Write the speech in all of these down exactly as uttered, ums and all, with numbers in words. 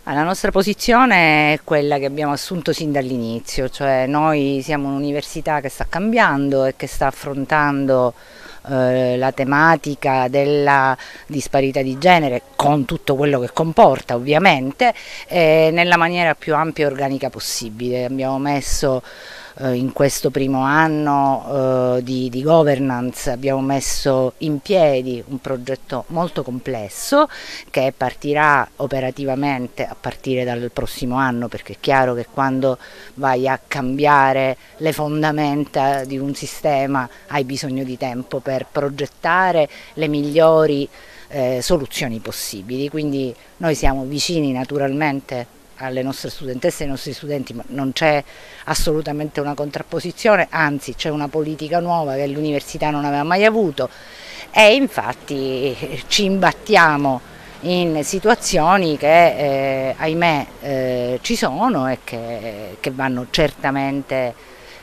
La nostra posizione è quella che abbiamo assunto sin dall'inizio, cioè noi siamo un'università che sta cambiando e che sta affrontando eh, la tematica della disparità di genere, con tutto quello che comporta ovviamente, eh, nella maniera più ampia e organica possibile. Abbiamo messo eh, in questo primo anno eh, di, di governance, abbiamo messo in piedi un progetto molto complesso che partirà operativamente a partire dal prossimo anno, perché è chiaro che quando vai a cambiare le fondamenta di un sistema hai bisogno di tempo per progettare le migliori eh, soluzioni possibili. Quindi noi siamo vicini naturalmente alle nostre studentesse e ai nostri studenti, ma non c'è assolutamente una contrapposizione, anzi c'è una politica nuova che l'università non aveva mai avuto e infatti ci imbattiamo in situazioni che eh, ahimè eh, ci sono e che, che vanno certamente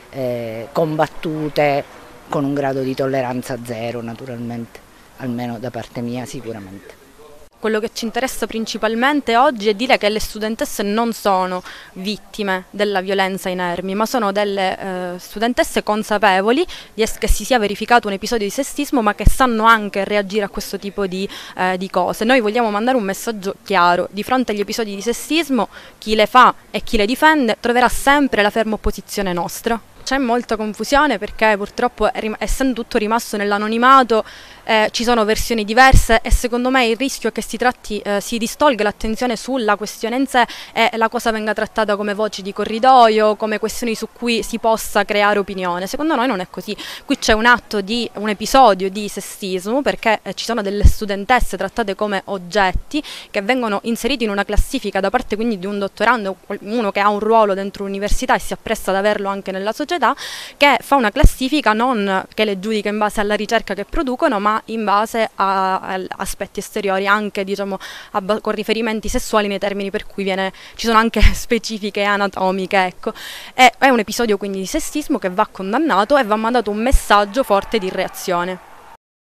eh, combattute con un grado di tolleranza zero naturalmente, almeno da parte mia sicuramente. Quello che ci interessa principalmente oggi è dire che le studentesse non sono vittime della violenza inermi, ma sono delle eh, studentesse consapevoli di che si sia verificato un episodio di sessismo, ma che sanno anche reagire a questo tipo di, eh, di cose. Noi vogliamo mandare un messaggio chiaro: di fronte agli episodi di sessismo chi le fa e chi le difende troverà sempre la ferma opposizione nostra. C'è molta confusione perché purtroppo, essendo tutto rimasto nell'anonimato, eh, ci sono versioni diverse e secondo me il rischio è che si tratti, eh, si distolga l'attenzione sulla questione in sé e la cosa venga trattata come voci di corridoio, come questioni su cui si possa creare opinione. Secondo noi non è così. Qui c'è un atto di un episodio di sessismo perché eh, ci sono delle studentesse trattate come oggetti che vengono inseriti in una classifica da parte quindi di un dottorando, uno che ha un ruolo dentro l'università e si appresta ad averlo anche nella società, che fa una classifica non che le giudica in base alla ricerca che producono, ma in base a, a aspetti esteriori, anche diciamo a, con riferimenti sessuali, nei termini per cui viene, ci sono anche specifiche anatomiche, ecco. È, è un episodio quindi di sessismo che va condannato e va mandato un messaggio forte di reazione.